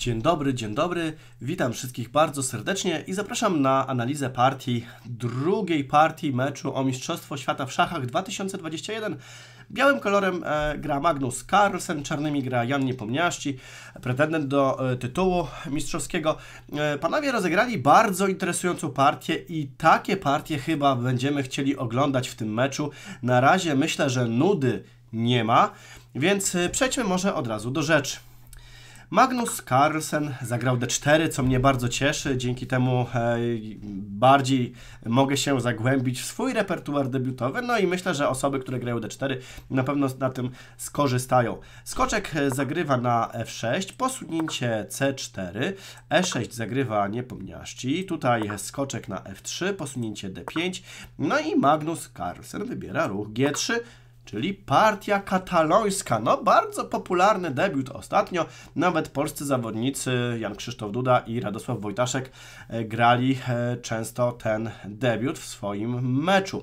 Dzień dobry, witam wszystkich bardzo serdecznie i zapraszam na analizę drugiej partii meczu o Mistrzostwo Świata w szachach 2021. Białym kolorem gra Magnus Carlsen, czarnymi gra Jan Niepomniaczki, pretendent do tytułu mistrzowskiego. Panowie rozegrali bardzo interesującą partię i takie partie chyba będziemy chcieli oglądać w tym meczu. Na razie myślę, że nudy nie ma, więc przejdźmy może od razu do rzeczy. Magnus Carlsen zagrał D4, co mnie bardzo cieszy, dzięki temu bardziej mogę się zagłębić w swój repertuar debiutowy, no i myślę, że osoby, które grają D4 na pewno na tym skorzystają. Skoczek zagrywa na F6, posunięcie C4, E6 zagrywa Niepomniaczki, tutaj skoczek na F3, posunięcie D5, no i Magnus Carlsen wybiera ruch G3, czyli partia katalońska. No, bardzo popularny debiut ostatnio. Nawet polscy zawodnicy Jan Krzysztof Duda i Radosław Wojtaszek grali często ten debiut w swoim meczu.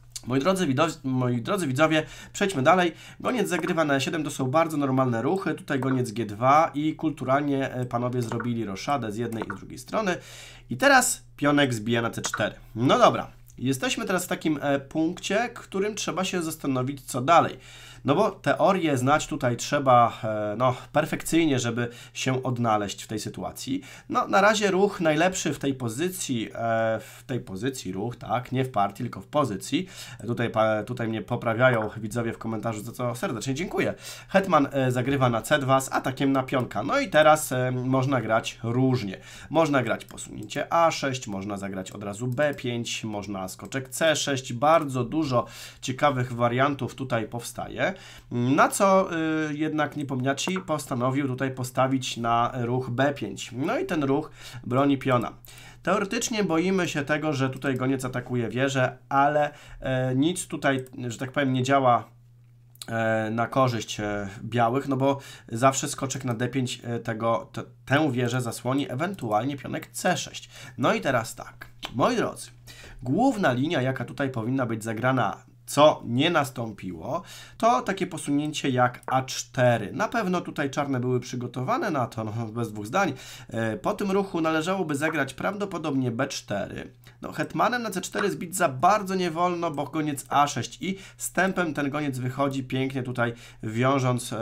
Moi drodzy widzowie, przejdźmy dalej. Goniec zagrywa na E7, to są bardzo normalne ruchy. Tutaj goniec G2 i kulturalnie panowie zrobili roszadę z jednej i z drugiej strony. I teraz pionek zbija na C4. No dobra. Jesteśmy teraz w takim punkcie, którym trzeba się zastanowić, co dalej. No bo teorię znać tutaj trzeba perfekcyjnie, żeby się odnaleźć w tej sytuacji. No na razie ruch najlepszy w tej pozycji ruch, tak, nie w partii, tylko w pozycji. Tutaj mnie poprawiają widzowie w komentarzu, za co serdecznie dziękuję. Hetman zagrywa na C2 z atakiem na pionka. No i teraz można grać różnie. Można grać posunięcie A6, można zagrać od razu B5, można skoczek C6. Bardzo dużo ciekawych wariantów tutaj powstaje. Na co jednak Niepomniaczki postanowił tutaj postawić na ruch B5. No i ten ruch broni piona. Teoretycznie boimy się tego, że tutaj goniec atakuje wieżę, ale nic tutaj, że tak powiem, nie działa na korzyść białych, no bo zawsze skoczek na D5 tę wieżę zasłoni, ewentualnie pionek C6. No i teraz tak, moi drodzy, główna linia, jaka tutaj powinna być zagrana, co nie nastąpiło, to takie posunięcie jak A4. Na pewno tutaj czarne były przygotowane na to, no, bez dwóch zdań. Po tym ruchu należałoby zagrać prawdopodobnie B4. No, hetmanem na C4 zbić za bardzo nie wolno, bo goniec A6 i stępem ten goniec wychodzi pięknie tutaj wiążąc,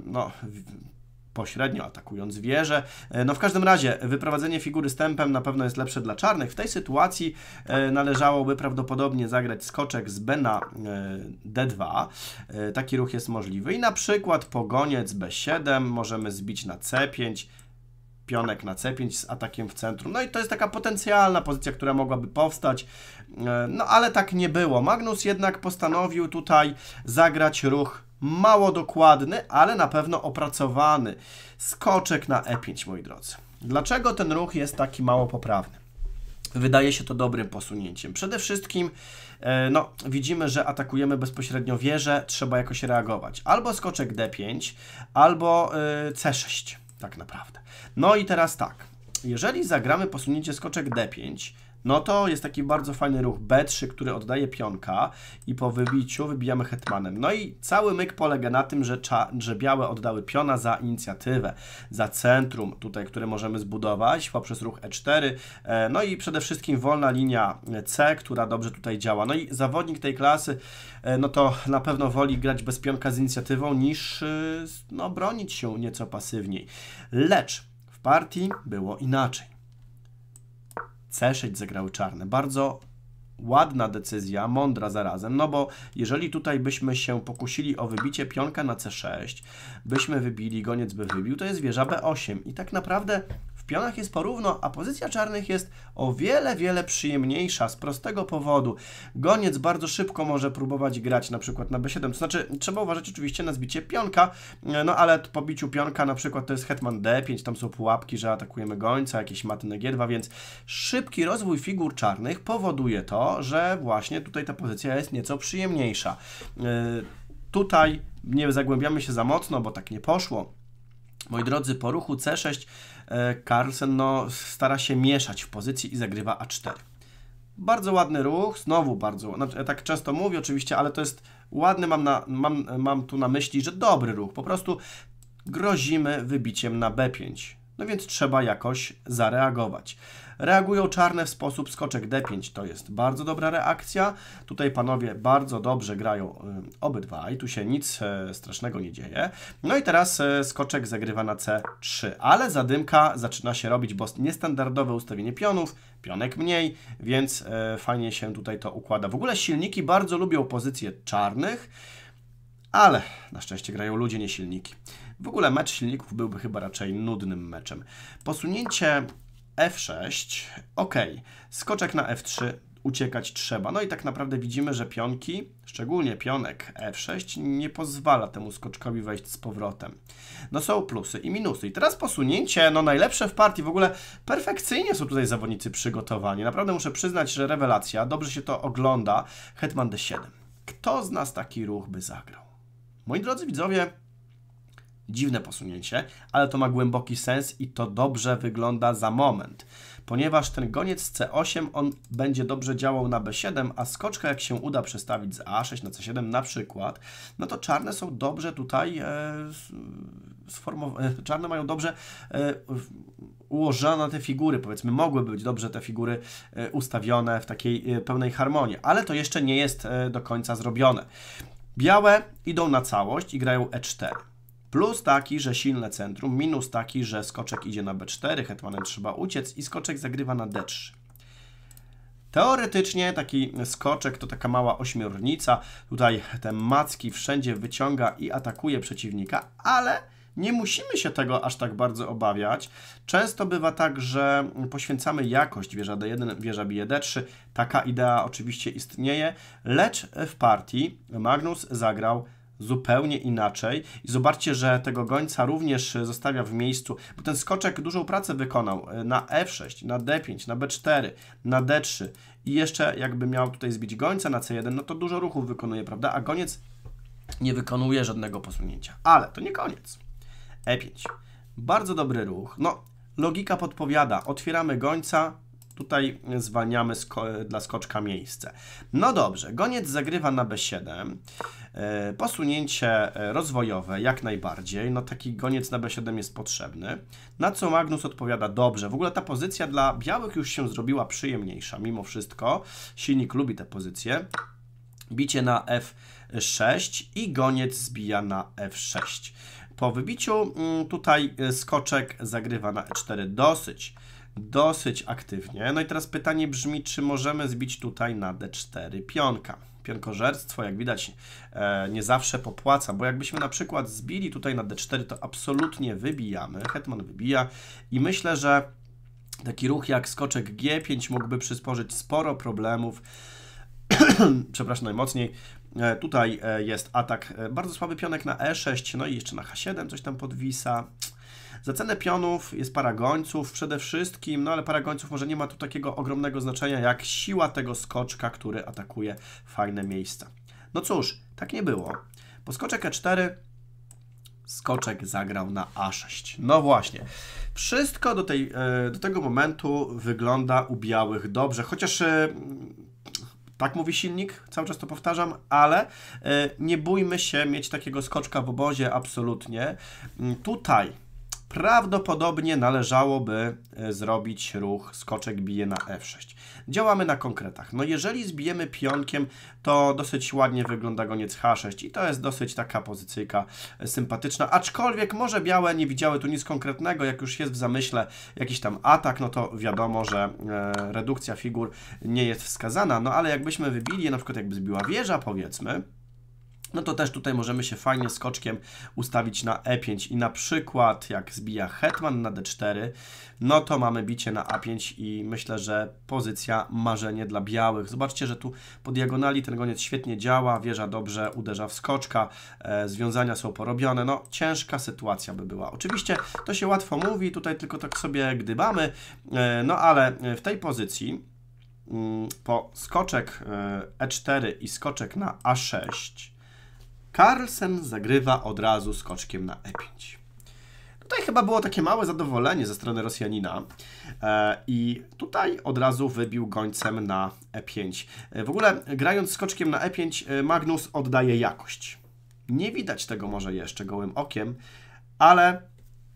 pośrednio atakując wieżę. No w każdym razie wyprowadzenie figury stępem na pewno jest lepsze dla czarnych. W tej sytuacji należałoby prawdopodobnie zagrać skoczek z B na D2. Taki ruch jest możliwy i na przykład po goniec B7 możemy zbić na C5, pionek na C5 z atakiem w centrum. No i to jest taka potencjalna pozycja, która mogłaby powstać, no ale tak nie było. Magnus jednak postanowił tutaj zagrać ruch mało dokładny, ale na pewno opracowany. Skoczek na E5, moi drodzy. Dlaczego ten ruch jest taki mało poprawny? Wydaje się to dobrym posunięciem. Przede wszystkim widzimy, że atakujemy bezpośrednio wieżę, trzeba jakoś reagować. Albo skoczek D5, albo C6, tak naprawdę. No i teraz tak, jeżeli zagramy posunięcie skoczek D5, no to jest taki bardzo fajny ruch B3, który oddaje pionka i po wybiciu wybijamy hetmanem. No i cały myk polega na tym, że białe oddały piona za inicjatywę, za centrum tutaj, które możemy zbudować poprzez ruch E4. No i przede wszystkim wolna linia C, która dobrze tutaj działa. No i zawodnik tej klasy, no to na pewno woli grać bez pionka z inicjatywą niż bronić się nieco pasywniej. Lecz w partii było inaczej. C6 zagrały czarne. Bardzo ładna decyzja, mądra zarazem, no bo jeżeli tutaj byśmy się pokusili o wybicie pionka na C6, byśmy wybili, goniec by wybił, to jest wieża B8 i tak naprawdę w pionach jest porówno, a pozycja czarnych jest o wiele przyjemniejsza z prostego powodu. Goniec bardzo szybko może próbować grać na przykład na B7, to znaczy trzeba uważać oczywiście na zbicie pionka, no ale po biciu pionka na przykład to jest hetman D5, tam są pułapki, że atakujemy gońca, jakieś maty na G2, więc szybki rozwój figur czarnych powoduje to, że właśnie tutaj ta pozycja jest nieco przyjemniejsza. Tutaj nie zagłębiamy się za mocno, bo tak nie poszło. Moi drodzy, po ruchu C6 Carlsen stara się mieszać w pozycji i zagrywa A4. Bardzo ładny ruch, znowu bardzo, ja tak często mówię oczywiście, ale to jest ładny, mam tu na myśli, że dobry ruch. Po prostu grozimy wybiciem na B5. no więc trzeba jakoś zareagować. Reagują czarne w sposób skoczek D5, to jest bardzo dobra reakcja. Tutaj panowie bardzo dobrze grają obydwaj, tu się nic strasznego nie dzieje. No i teraz skoczek zagrywa na C3, ale zadymka zaczyna się robić, bo niestandardowe ustawienie pionów, pionek mniej, więc fajnie się tutaj to układa. W ogóle silniki bardzo lubią pozycję czarnych, ale na szczęście grają ludzie, nie silniki. W ogóle mecz silników byłby chyba raczej nudnym meczem. Posunięcie F6, ok, skoczek na F3, uciekać trzeba. No i tak naprawdę widzimy, że pionki, szczególnie pionek F6, nie pozwala temu skoczkowi wejść z powrotem. No są plusy i minusy. I teraz posunięcie, no najlepsze w partii, w ogóle perfekcyjnie są tutaj zawodnicy przygotowani. Naprawdę muszę przyznać, że rewelacja, dobrze się to ogląda. Hetman D7. Kto z nas taki ruch by zagrał? Moi drodzy widzowie, dziwne posunięcie, ale to ma głęboki sens i to dobrze wygląda za moment. Ponieważ ten goniec C8, on będzie dobrze działał na B7, a skoczka jak się uda przestawić z A6 na C7 na przykład, no to czarne są dobrze tutaj czarne mają dobrze ułożone te figury, powiedzmy, mogłyby być dobrze te figury ustawione w takiej pełnej harmonii, ale to jeszcze nie jest do końca zrobione. Białe idą na całość i grają E4. Plus taki, że silne centrum, minus taki, że skoczek idzie na B4, hetmanem trzeba uciec i skoczek zagrywa na D3. Teoretycznie taki skoczek to taka mała ośmiornica, tutaj te macki wszędzie wyciąga i atakuje przeciwnika, ale nie musimy się tego aż tak bardzo obawiać. Często bywa tak, że poświęcamy jakość, wieża D1, wieża bije D3, taka idea oczywiście istnieje, lecz w partii Magnus zagrał zupełnie inaczej. I zobaczcie, że tego gońca również zostawia w miejscu, bo ten skoczek dużą pracę wykonał na F6, na D5, na B4, na D3 i jeszcze jakby miał tutaj zbić gońca na C1, no to dużo ruchów wykonuje, prawda? A goniec nie wykonuje żadnego posunięcia. Ale to nie koniec. E5. Bardzo dobry ruch. No, logika podpowiada. Otwieramy gońca, tutaj zwalniamy dla skoczka miejsce. No dobrze, goniec zagrywa na B7. Posunięcie rozwojowe jak najbardziej. No taki goniec na B7 jest potrzebny. Na co Magnus odpowiada dobrze. W ogóle ta pozycja dla białych już się zrobiła przyjemniejsza. Mimo wszystko silnik lubi tę pozycję. Bicie na F6 i goniec zbija na F6. Po wybiciu tutaj skoczek zagrywa na E4 dosyć aktywnie. No i teraz pytanie brzmi, czy możemy zbić tutaj na D4 pionka. Pionkożerstwo, jak widać, nie zawsze popłaca, bo jakbyśmy na przykład zbili tutaj na D4, to absolutnie wybijamy. Hetman wybija i myślę, że taki ruch jak skoczek G5 mógłby przysporzyć sporo problemów. Przepraszam najmocniej. Tutaj jest atak, bardzo słaby pionek na E6, no i jeszcze na H7 coś tam podwisa. Za cenę pionów jest para gońców przede wszystkim, no ale para gońców może nie ma tu takiego ogromnego znaczenia jak siła tego skoczka, który atakuje fajne miejsca. No cóż, tak nie było. Po skoczek E4 skoczek zagrał na A6. No właśnie. Wszystko do tego momentu wygląda u białych dobrze, chociaż tak mówi silnik, cały czas to powtarzam, ale nie bójmy się mieć takiego skoczka w obozie, absolutnie. Tutaj prawdopodobnie należałoby zrobić ruch skoczek bije na F6. Działamy na konkretach. No jeżeli zbijemy pionkiem, to dosyć ładnie wygląda goniec H6 i to jest dosyć taka pozycyjka sympatyczna, aczkolwiek może białe nie widziały tu nic konkretnego, jak już jest w zamyśle jakiś tam atak, no to wiadomo, że redukcja figur nie jest wskazana, no ale jakbyśmy wybili, na przykład jakby zbiła wieża, powiedzmy, no to też tutaj możemy się fajnie skoczkiem ustawić na E5 i na przykład jak zbija hetman na D4, no to mamy bicie na A5 i myślę, że pozycja marzenie dla białych. Zobaczcie, że tu po diagonali ten goniec świetnie działa, wieża dobrze uderza w skoczka, związania są porobione, no ciężka sytuacja by była. Oczywiście to się łatwo mówi, tutaj tylko tak sobie gdybamy, no ale w tej pozycji po skoczek E4 i skoczek na A6 Carlsen zagrywa od razu skoczkiem na E5. Tutaj chyba było takie małe zadowolenie ze strony Rosjanina i tutaj od razu wybił gońcem na E5. W ogóle grając skoczkiem na E5 Magnus oddaje jakość. Nie widać tego może jeszcze gołym okiem, ale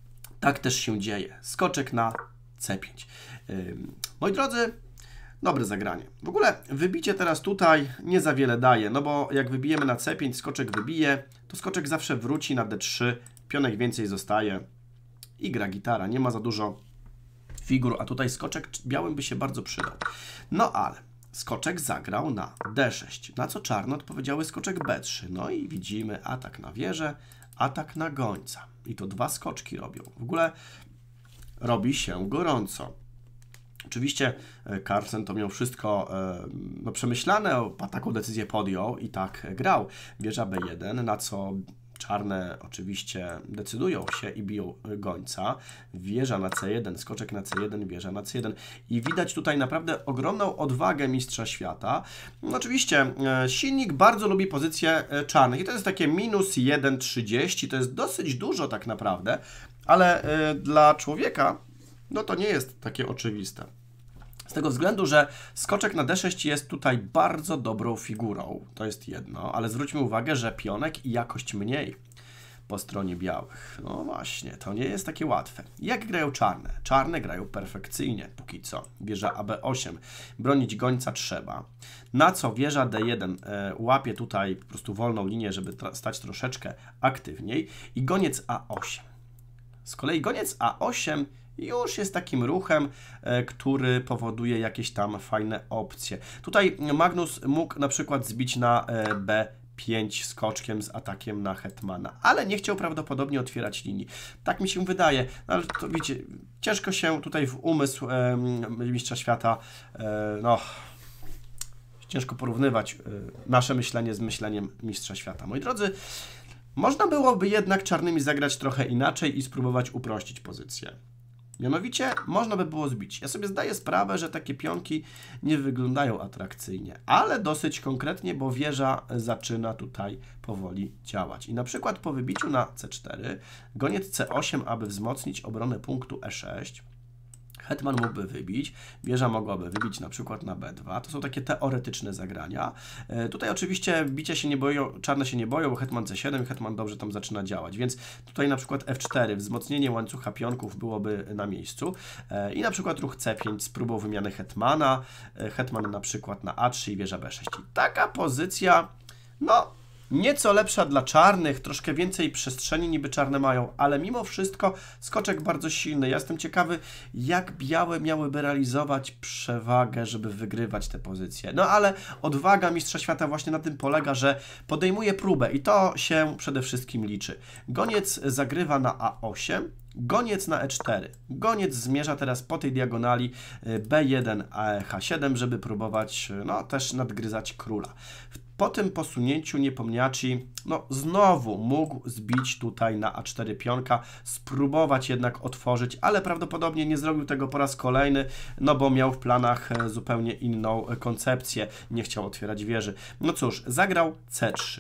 Tak też się dzieje. Skoczek na C5. Moi drodzy, dobre zagranie. W ogóle wybicie teraz tutaj nie za wiele daje, no bo jak wybijemy na C5, skoczek wybije, to skoczek zawsze wróci na D3, pionek więcej zostaje i gra gitara. Nie ma za dużo figur, a tutaj skoczek białym by się bardzo przydał. No ale skoczek zagrał na D6, na co czarne odpowiedziały skoczek B3. No i widzimy atak na wieżę, atak na gońca. I to 2 skoczki robią. W ogóle robi się gorąco. Oczywiście Carlsen to miał wszystko przemyślane, taką decyzję podjął i tak grał. Wieża B1, na co czarne oczywiście decydują się i biją gońca. Wieża na C1, skoczek na C1, wieża na C1. I widać tutaj naprawdę ogromną odwagę mistrza świata. No oczywiście silnik bardzo lubi pozycję czarnych i to jest takie minus 1,30. To jest dosyć dużo tak naprawdę, ale dla człowieka no to nie jest takie oczywiste. Z tego względu, że skoczek na D6 jest tutaj bardzo dobrą figurą. To jest jedno, ale zwróćmy uwagę, że pionek i jakość mniej po stronie białych. No właśnie, to nie jest takie łatwe. Jak grają czarne? Czarne grają perfekcyjnie póki co. Wieża AB8. Bronić gońca trzeba. Na co wieża D1 łapie tutaj po prostu wolną linię, żeby stać troszeczkę aktywniej. I goniec A8. Z kolei goniec A8 już jest takim ruchem, który powoduje jakieś tam fajne opcje. Tutaj Magnus mógł na przykład zbić na B5 skoczkiem z atakiem na hetmana, ale nie chciał prawdopodobnie otwierać linii. Tak mi się wydaje, ale to wiecie, ciężko się tutaj w umysł mistrza świata, no, ciężko porównywać nasze myślenie z myśleniem mistrza świata. Moi drodzy, można byłoby jednak czarnymi zagrać trochę inaczej i spróbować uprościć pozycję. Mianowicie można by było zbić. Ja sobie zdaję sprawę, że takie pionki nie wyglądają atrakcyjnie, ale dosyć konkretnie, bo wieża zaczyna tutaj powoli działać. I na przykład po wybiciu na C4, goniec C8, aby wzmocnić obronę punktu E6, hetman mógłby wybić, wieża mogłaby wybić na przykład na B2. To są takie teoretyczne zagrania. Tutaj oczywiście bicia się nie boją, czarne się nie boją, bo hetman C7 i hetman dobrze tam zaczyna działać. Więc tutaj na przykład F4, wzmocnienie łańcucha pionków byłoby na miejscu. I na przykład ruch C5 z próbą wymiany hetmana, hetman na przykład na A3 i wieża B6. I taka pozycja, no, nieco lepsza dla czarnych, troszkę więcej przestrzeni niby czarne mają, ale mimo wszystko skoczek bardzo silny. Ja jestem ciekawy, jak białe miałyby realizować przewagę, żeby wygrywać te pozycje. No ale odwaga mistrza świata właśnie na tym polega, że podejmuje próbę i to się przede wszystkim liczy. Goniec zagrywa na A8, goniec na E4. Goniec zmierza teraz po tej diagonali B1, H7, żeby próbować no, też nadgryzać króla. Po tym posunięciu Niepomniaczy no, znowu mógł zbić tutaj na A4 pionka, spróbować jednak otworzyć, ale prawdopodobnie nie zrobił tego po raz kolejny, no bo miał w planach zupełnie inną koncepcję, nie chciał otwierać wieży. No cóż, zagrał C3.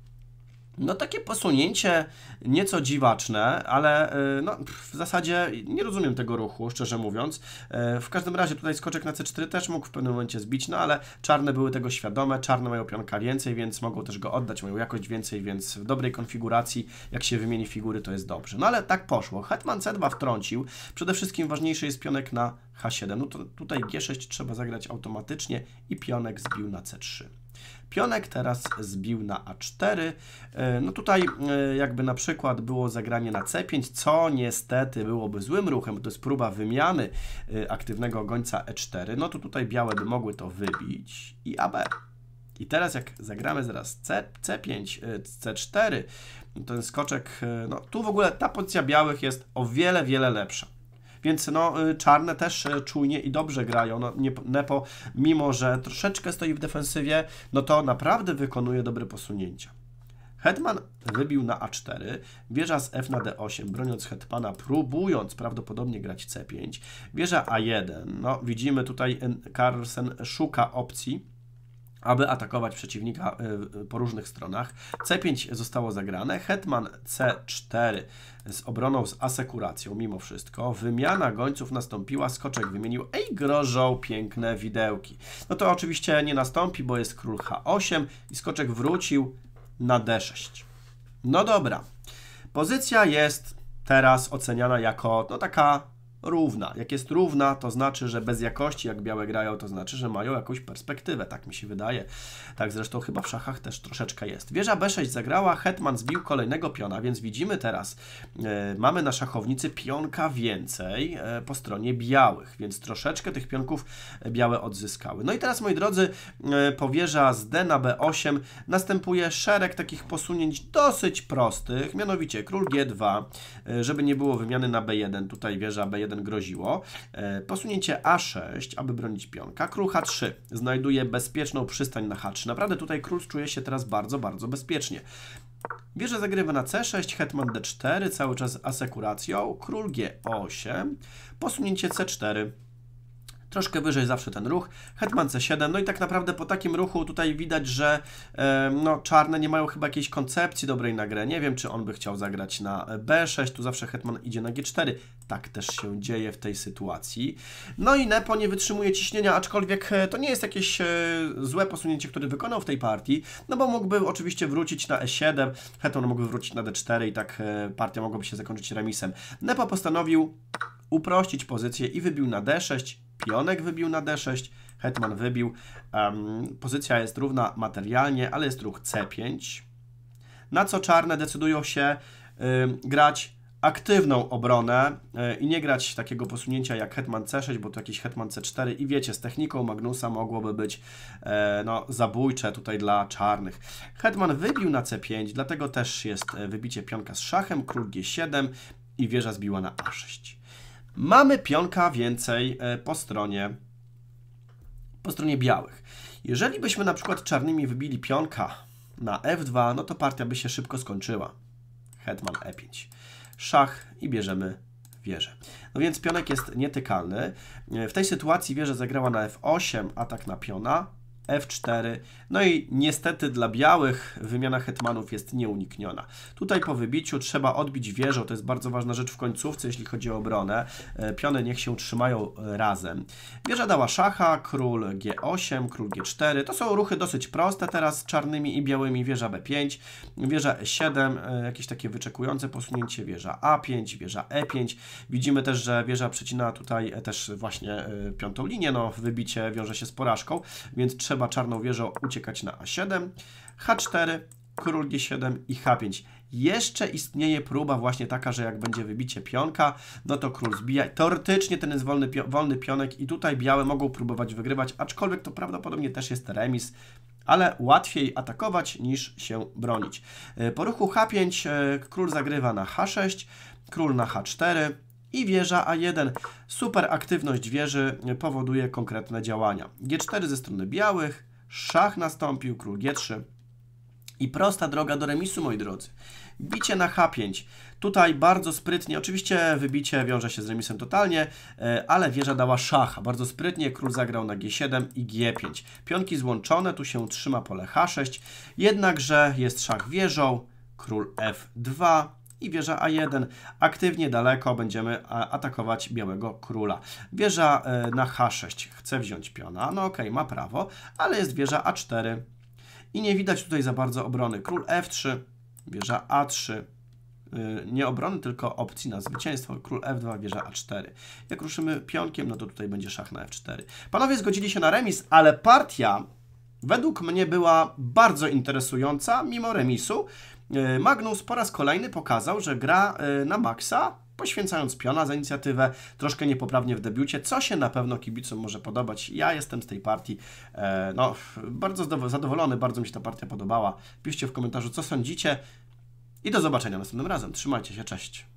No takie posunięcie nieco dziwaczne, ale no, w zasadzie nie rozumiem tego ruchu, szczerze mówiąc. W każdym razie tutaj skoczek na C4 też mógł w pewnym momencie zbić, no ale czarne były tego świadome, czarne mają pionka więcej, więc mogą też go oddać, mają jakość więcej, więc w dobrej konfiguracji, jak się wymieni figury, to jest dobrze. No ale tak poszło. Hetman C2 wtrącił, przede wszystkim ważniejszy jest pionek na H7. No to tutaj G6 trzeba zagrać automatycznie i pionek zbił na C3. Pionek teraz zbił na A4. No tutaj jakby na przykład było zagranie na C5, co niestety byłoby złym ruchem, to jest próba wymiany aktywnego gońca E4. No to tutaj białe by mogły to wybić i AB. I teraz jak zagramy zaraz C5, C4, ten skoczek, no tu w ogóle ta pozycja białych jest o wiele, wiele lepsza. Więc no, czarne też czujnie i dobrze grają. No, Nepo, mimo że troszeczkę stoi w defensywie, no to naprawdę wykonuje dobre posunięcia. Hetman wybił na A4, wieża z F na D8, broniąc hetmana, próbując prawdopodobnie grać C5. Wieża A1, no widzimy tutaj Carlsen szuka opcji, aby atakować przeciwnika po różnych stronach. C5 zostało zagrane, hetman C4 z obroną, z asekuracją mimo wszystko. Wymiana gońców nastąpiła, skoczek wymienił, i grożą piękne widełki. No to oczywiście nie nastąpi, bo jest król H8 i skoczek wrócił na D6. No dobra, pozycja jest teraz oceniana jako no, taka równa. Jak jest równa, to znaczy, że bez jakości, jak białe grają, to znaczy, że mają jakąś perspektywę, tak mi się wydaje. Tak zresztą chyba w szachach też troszeczkę jest. Wieża B6 zagrała, hetman zbił kolejnego piona, więc widzimy teraz, mamy na szachownicy pionka więcej po stronie białych, więc troszeczkę tych pionków białe odzyskały. No i teraz, moi drodzy, po wieża z D na B8 następuje szereg takich posunięć dosyć prostych, mianowicie król G2, żeby nie było wymiany na B1, tutaj wieża B1 groziło. Posunięcie A6, aby bronić pionka. Król H3 znajduje bezpieczną przystań na H3. Naprawdę tutaj król czuje się teraz bardzo, bardzo bezpiecznie. Wieża zagrywa na C6, hetman D4, cały czas asekuracją. Król G8, posunięcie C4. Troszkę wyżej zawsze ten ruch, hetman C7, no i tak naprawdę po takim ruchu tutaj widać, że no, czarne nie mają chyba jakiejś koncepcji dobrej na grę. Nie wiem, czy on by chciał zagrać na B6, tu zawsze hetman idzie na G4. Tak też się dzieje w tej sytuacji. No i Nepo nie wytrzymuje ciśnienia, aczkolwiek to nie jest jakieś złe posunięcie, które wykonał w tej partii, no bo mógłby oczywiście wrócić na E7, hetman mógłby wrócić na D4 i tak partia mogłaby się zakończyć remisem. Nepo postanowił uprościć pozycję i wybił na D6, pionek wybił na D6, hetman wybił. Pozycja jest równa materialnie, ale jest ruch C5. Na co czarne decydują się grać aktywną obronę i nie grać takiego posunięcia jak hetman C6, bo to jakiś hetman C4 i wiecie, z techniką Magnusa mogłoby być no, zabójcze tutaj dla czarnych. Hetman wybił na C5, dlatego też jest wybicie pionka z szachem, król G7 i wieża zbiła na A6. Mamy pionka więcej po stronie białych. Jeżeli byśmy na przykład czarnymi wybili pionka na F2, no to partia by się szybko skończyła. Hetman E5. Szach i bierzemy wieżę. No więc pionek jest nietykalny. W tej sytuacji wieża zagrała na F8, atak na piona, F4. No i niestety dla białych wymiana hetmanów jest nieunikniona. Tutaj po wybiciu trzeba odbić wieżą, to jest bardzo ważna rzecz w końcówce, jeśli chodzi o obronę. Piony niech się trzymają razem. Wieża dała szacha, król G8, król G4. To są ruchy dosyć proste teraz z czarnymi i białymi. Wieża B5, wieża E7, jakieś takie wyczekujące posunięcie, wieża A5, wieża E5. Widzimy też, że wieża przecina tutaj też właśnie piątą linię. No, wybicie wiąże się z porażką, więc trzeba czarną wieżą uciekać na A7, H4, król G7 i H5. Jeszcze istnieje próba właśnie taka, że jak będzie wybicie pionka, no to król zbija. Teoretycznie ten jest wolny pionek i tutaj białe mogą próbować wygrywać, aczkolwiek to prawdopodobnie też jest remis, ale łatwiej atakować niż się bronić. Po ruchu H5 król zagrywa na H6, król na H4 i wieża A1. Super aktywność wieży powoduje konkretne działania. G4 ze strony białych, szach nastąpił, król G3 i prosta droga do remisu, moi drodzy. Bicie na H5. Tutaj bardzo sprytnie, oczywiście wybicie wiąże się z remisem totalnie, ale wieża dała szacha. Bardzo sprytnie król zagrał na G7 i G5. Pionki złączone, tu się trzyma pole H6, jednakże jest szach wieżą, król F2 i wieża A1. Aktywnie daleko będziemy atakować białego króla. Wieża na H6 chce wziąć piona, no okej, ma prawo, ale jest wieża A4 i nie widać tutaj za bardzo obrony. Król F3, wieża A3, nie obrony, tylko opcji na zwycięstwo. Król F2, wieża A4. Jak ruszymy pionkiem, no to tutaj będzie szach na F4. Panowie zgodzili się na remis, ale partia według mnie była bardzo interesująca, mimo remisu. Magnus po raz kolejny pokazał, że gra na maksa, poświęcając piona za inicjatywę, troszkę niepoprawnie w debiucie, co się na pewno kibicom może podobać. Ja jestem z tej partii no, bardzo zadowolony, bardzo mi się ta partia podobała. Piszcie w komentarzu, co sądzicie i do zobaczenia następnym razem. Trzymajcie się, cześć.